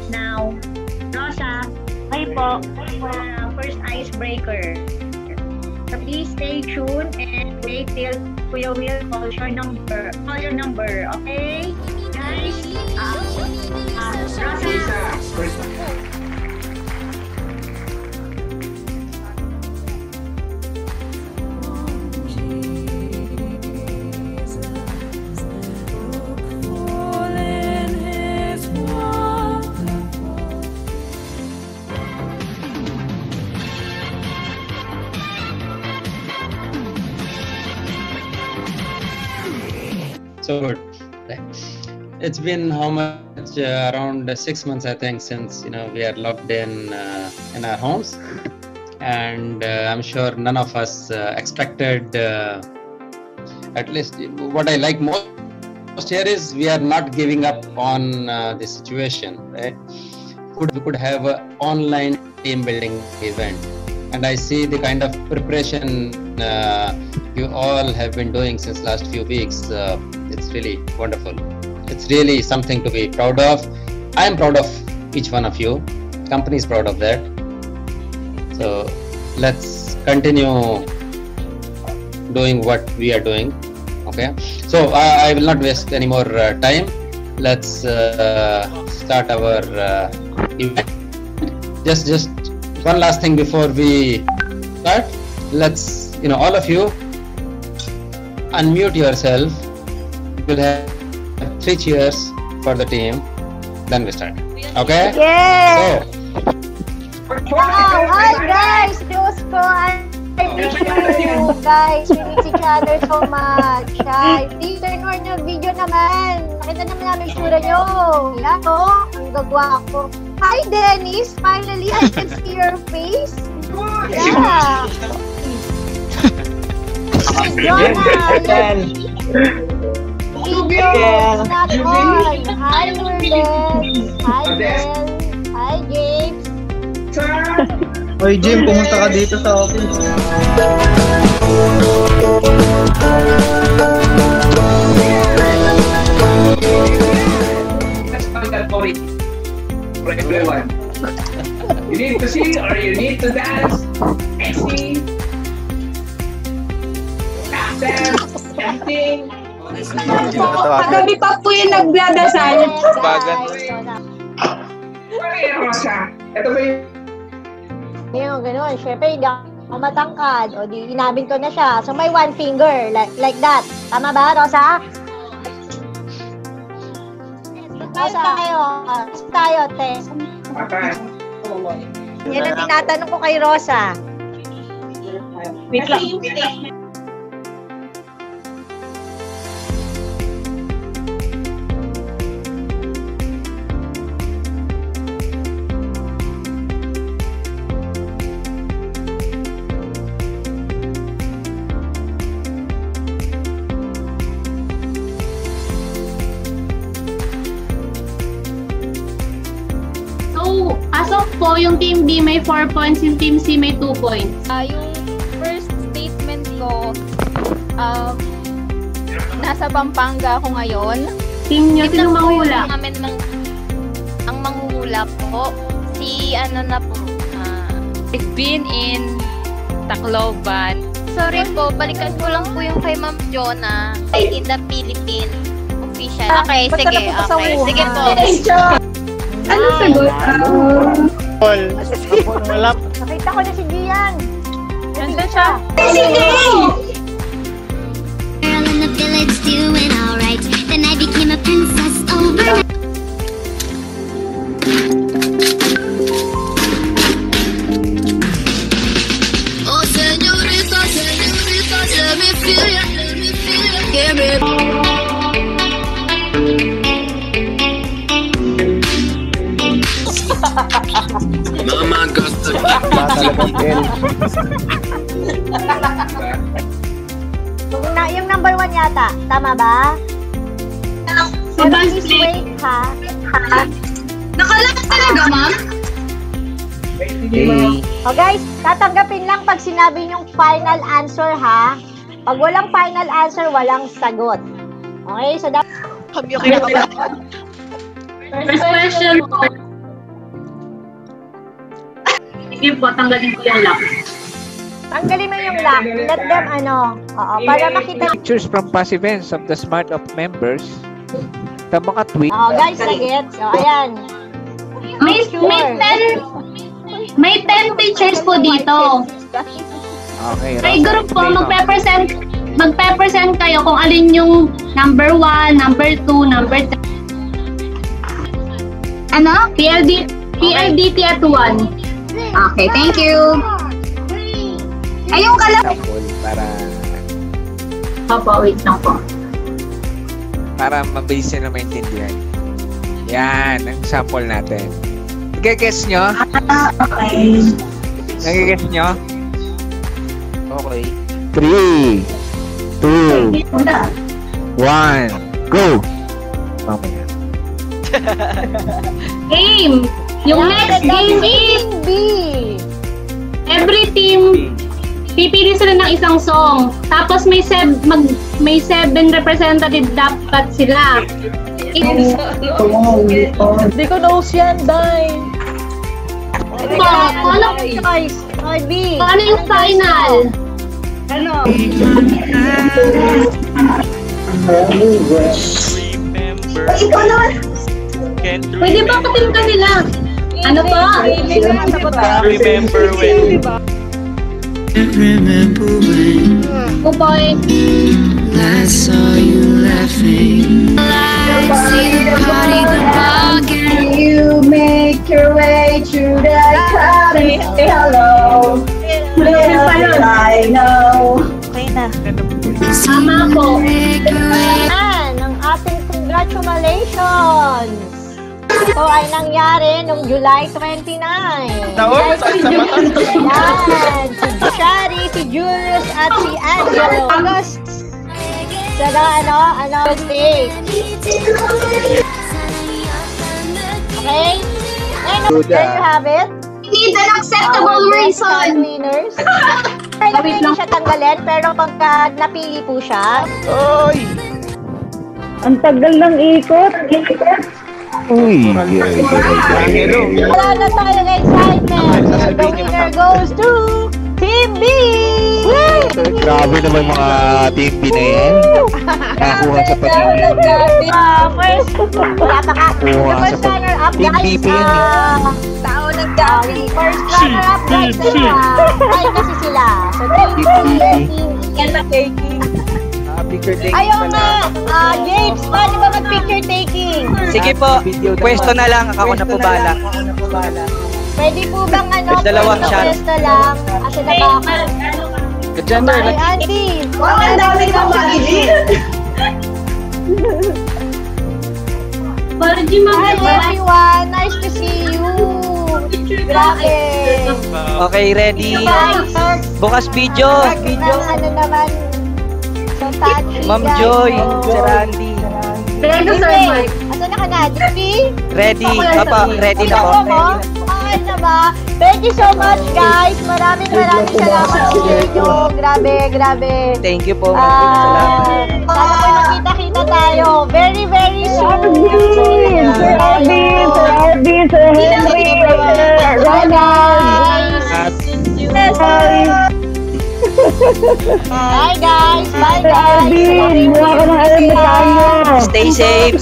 Now, Rosa, kayo po, first icebreaker. So please stay tuned and wait till Kuya Will call your number. Okay? Guys, Rosa. So good. It's been how much? Around 6 months, I think, since we are locked in our homes, and I'm sure none of us expected. At least, what I like most here is we are not giving up on the situation. Right? We could have an online team building event, and I see the kind of preparation you all have been doing since last few weeks. It's really wonderful. It's really something to be proud of. I am proud of each one of you. Company is proud of that. So let's continue doing what we are doing. Okay. So I will not waste any more time. Let's start our event. Just one last thing before we start. Let's all of you unmute yourself. We'll have 3 cheers for the team. Then we start. Okay? Yeah. So, Wow! Hi guys! Diyos ko! I miss you guys! We miss each other so much! Hi! Please turn on yung video naman! Nakita naman namin sura nyo! Yan o! Ang gagwa ko! Hi Dennis! Finally, I can see your face! Yeah! Jonah! It's not on! Hi Lourdes! Hi Bel! Hi James! Oy Jim, pumunta ka dito sa office. That's mandatory for everyone. You need to sing or you need to dance, sing, dance, chanting. Kagabi pa po yung nagdadasal. Okay, Rosa. Ito ba yung Ganun. Siyempre, hindi ako matangkad. O di, inabing ko na siya. So, may one finger. Like that. Tama ba, Rosa? Rosa, tayo, te. Yan ang tinatanong ko kay Rosa. Wait lang. As of po, yung Team D may 4 points, yung Team C may 2 points. Yung first statement ko, nasa Pampanga ako ngayon. Team nyo, sino manghula? Ang manghula po, si Been in Tacloban. Sorry po, balikan ko lang po yung kay Ma'am Jonah in the Philippines official. Okay, sige. Sige po. Ano sagot? Wala. Nakita ko na si Gian. Nandun siya. Girl in the village doing alright. Then I became a princess overnight. Oh señorita, let me feel ya, give me. Mama got the Yung number 1 yata. Tama ba? Pero please wait, ha? Nakalak talaga, ma'am? O guys, tatanggapin lang pag sinabi yung final answer, ha? Pag walang final answer, walang sagot. Okay? So, First question po. Sige po, tanggalin ko yung lock. Tanggalin mo yung lock. Let them, para makita. Pictures from past events of the Smart of members. The mga tweet. Guys, na-gets. Ayan. May 10 pictures po dito. Okay. Ay, group po, magpe-present kayo kung alin yung number 1, number 2, number 3. Ano? PLDT at 1. Okay, thank you. Ayun ka lang. Para Wait lang po. para mabilis na maintindihan. Yan, ang sample natin. Nag-guess nyo? Okay. Nag-guess nyo? Okay. 3, 2, 1, go! Mamaya. Game! Yung next game is B. every team pipili sila ng isang song. Tapos may 7 representative dapat sila. Hindi ko knows yan, Day. Ano yung final? Ikaw naman. Pwede ba katim ka nila? Ano po? Remember when. Kupoy. I saw you laughing. You make your way through the crowd and say hello. Little I know. Tama po. Yan, ang ating congratulations. Ito ay nangyari noong July 29. Taon? Saan sa mata? Yan, si Shari, si Julius, at si Angelo. August. Sana birthday. Okay? And there you have it. Need an acceptable reason. Winners. Pero hindi siya tanggalin, pero pagka napili po siya. Oy! Ang tagal ng ikot. Uy! Wala na tayong excitement. The winner goes to Team B! Grabe naman mga Team B na yan. Nakakuha sa pagiging. First, wala pa ka. The first runner-up, Team guys. BP yan Tao ng gabi. First runner-up, guys. Ay, kasi sila. So, Team yan na taking. Picture taking. Ayaw nga. James, paano ba mag-picture taking? Sige po, pwesto na lang. Ako na po bala. Pwede po bang Dalawang shot. pwesto lang? Asa na ba ako? Gender, Ay, Auntie. Ang dami kang magiging. Hi, everyone. Nice to see you. Grabe. Okay, ready? Bukas video. Ano naman? So touchy, Ma'am guys. Joy, Oh. Sir Randy. Ready, Sir Mike. Asan na ka na? DP? Ready? Papa, ready na po. Okay na ba? Thank you so much, guys. Maraming salamat sa inyo. Grabe. Thank you po, ma'am. Salamat. Sana po makita-kita tayo. Very, very soon. Sir Arby, Sir Henry, Sir Ronald. Bye, guys. Bye, Sir guys. Arby, mula ka ng alam na tayo. Stay safe.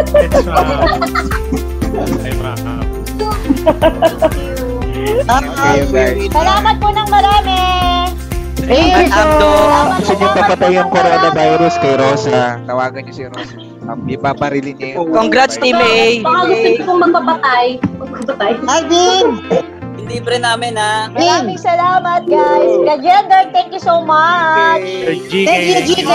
Salamat po ng marami. Hey, Abdo. gusto niyo papatay yung coronavirus kay Rosa. Tawagan niyo si Rosa. Ipaparilin niya yun. Congrats, Team A. Baka gusto niyo pong magpapatay. Libre namin, ha? Maraming salamat, guys. Ka-gender, thank you so much. Thank you, GK.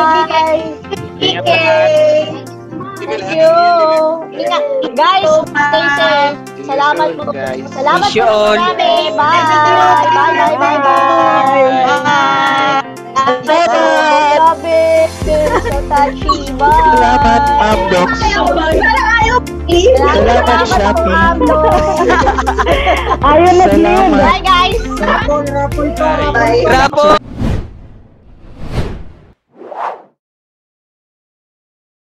Thank you. Ingat. Guys, stay safe. Salamat po. Salamat Wish po you all. marami. Bye. Grabe. So touchy. Bye. Salamat, Ma'am Dox. Salamat, Shopee. Ayun na Salamat. Bye, guys. Rapo.